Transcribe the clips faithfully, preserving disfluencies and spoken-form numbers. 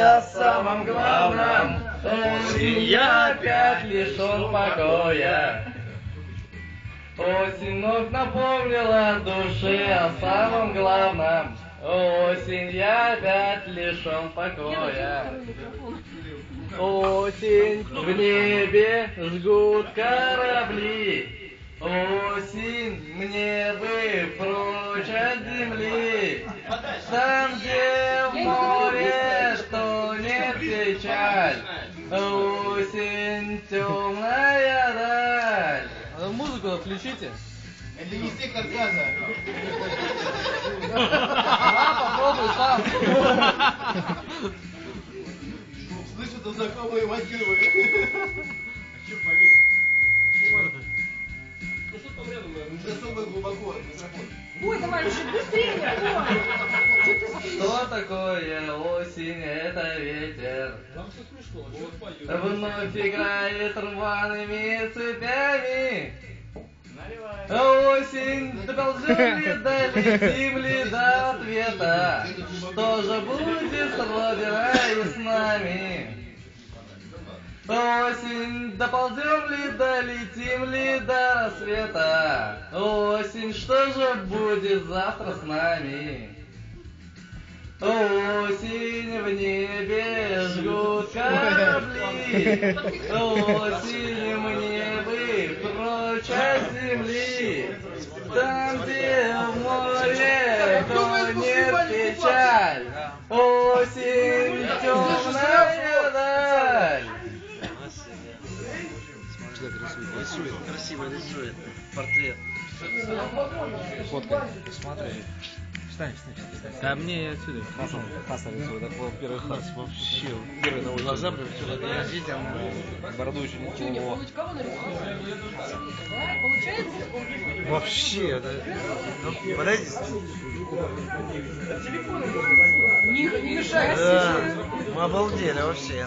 о самом главном. Осень, я опять лишен покоя. Осень вновь напомнила душе о самом главном. Осень, я опять лишен покоя. Осень, в небе жгут корабли. Осень, мне бы прочь от земли. Там, где в море тонет печаль. Осень, темная даль. Музыку включите. Это не сектор газа. А, попробуй сам. Слышу, там знакомые мотивы. А чем полить? Ну что там рядом? Не особо глубоко. Ой, давай, уже быстрее, ой. Что такое осень? Это ветер. Там все смешно, что поют. Вновь играет рваными цепями. Осень, доползем ли, долетим ли до ответа? Что же будет с Родиной и с нами? Осень, доползем ли, долетим ли до рассвета? Осень, что же будет завтра с нами? Осень, в небе жгут корабли. Осень, мне бы прочь от земли. Там, где в море тонет печаль. Осень, темная даль. Человек рисует, рисует, красиво рисует портрет. Фотка, смотри. Встань, встань, встань. Да мне отсюда. Хасан, Хасан рисует, это был первый Хас, вообще. Первый на глаза прям все это я видел. Бороду еще не было. Кого нарисовал? Получается? Вообще, да. Ну, подойди. Не, не мешай. Да, мы обалдели вообще.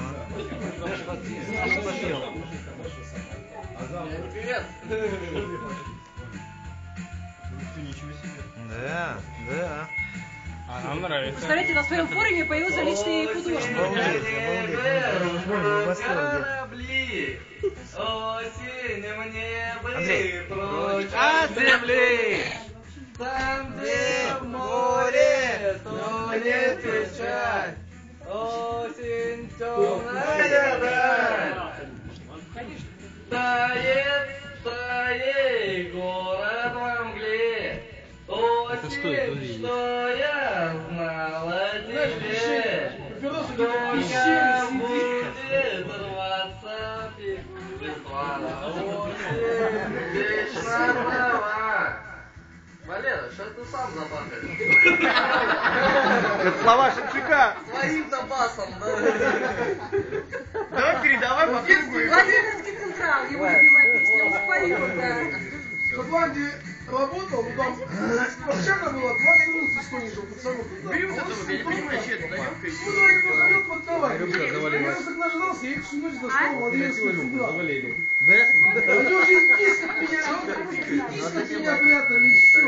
Привет. Да, да. А нам нравится. Представляете, на своем форуме появился личный художник. Обалдеть, обалдеть. Корабли. Осень, мне бы Андрей. прочь от земли. Там, где в море тонет печаль. Осень, темная даль. Тает, тает город во мгле. Осень, что я знал о тебе. Сколько будет рваться пества. Осень, вечно права. Валера, что ты сам забахаешь? Это слова Шевчука. Своим-то басом, да? Давай передавай по кругу. Владимирский Централ, его любимая песня, он споет, да. В Шотландии работал, ну там общага была, двадцать минут стоишь у пацанов. Берем за того, я не понимаю, что это наемка. Ну да, я проходил под товар. Я так нажрался, я их всю ночь достал, Владимирский Централ. Да? Они уже диск от меня, диск от меня прятали, и все.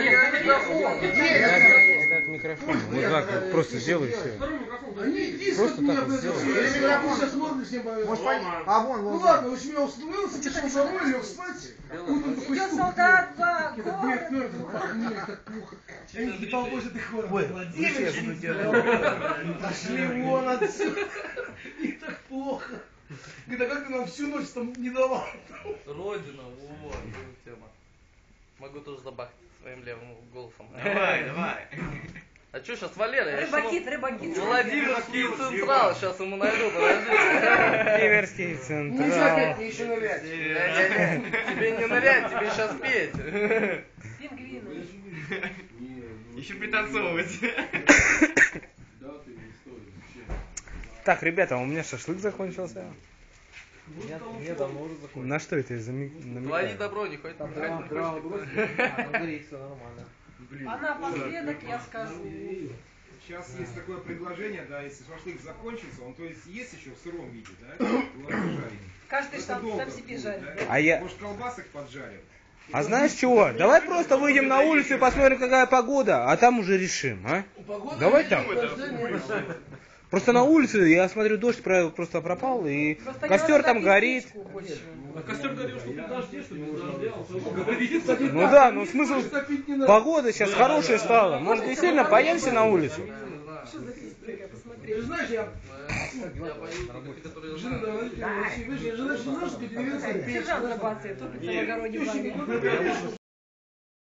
Это микрофон. Вот так вот просто сделай все. Они диск от меня прятали. Я микрофон сейчас морду всем повезу. А вон, Ну ладно, в общем, я установился, пошел домой, лег спать. Утром такой Идет стук. солдат по Это бред мертвый, похмелье, как плохо. Я не кипал, боже, ты хворый. Владимир, пошли вон отсюда. Мне так плохо. Говорит, а как ты нам всю ночь там не давал? Родина, вот, тема. Могу тоже забахать своим левым голосом. Давай, давай. А что сейчас Валера? Я рыбакит, ему- рыбакит. Владимирский Централ, сейчас ему найду, подожди. Северский Нельзя Централ. опять мне еще нырять. Не-не-не, тебе не нырять, тебе сейчас петь. Пингвины. Еще пританцовывать. Так, ребята, у меня шашлык закончился. Я, я давно уже закончил. На что это из-за ми- Твои намекаю? добро не хоть там Драма, драма бросили. А, там горит, все нормально. А напоследок я скажу. Сейчас есть такое предложение, да, если шашлык закончится, он то есть есть еще в сыром виде, да, его разжарить. Каждый Просто сам, долго сам себе будет, жарит. да. А я- Может, колбасок поджарим? А знаешь чего? Давай просто выйдем на улицу и посмотрим, какая погода, а там уже решим, а? Давай так. Просто на улице, я смотрю, дождь про- просто пропал, и Просто не костер надо там топить горит. печку больше. А костер горел, что при дожде, что без дождя, он все равно горит. Ну да, ну смысл, Топить не надо. погода сейчас хорошая стала. Может, действительно появимся на улицу? Что за физика, посмотри. Ты знаешь, я... Я боюсь, которые Жена, да, Валентина, вообще, видишь, я жена, жена, что тебе нравится печь. Сержант зарабатывает, топится в огороде Теща баня. не купила,